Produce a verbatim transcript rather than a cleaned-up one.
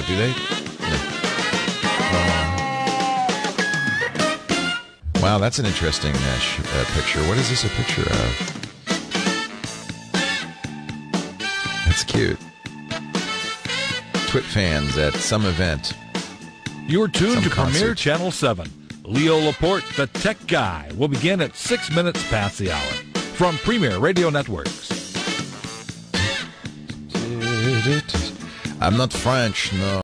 do they? No. Uh, wow, that's an interesting uh, sh- uh, picture. What is this a picture of? That's cute. Twit fans at some event. You're tuned Some to concert. Premier Channel seven. Leo Laporte, the tech guy, will begin at six minutes past the hour from Premier Radio Networks. I'm not French, no.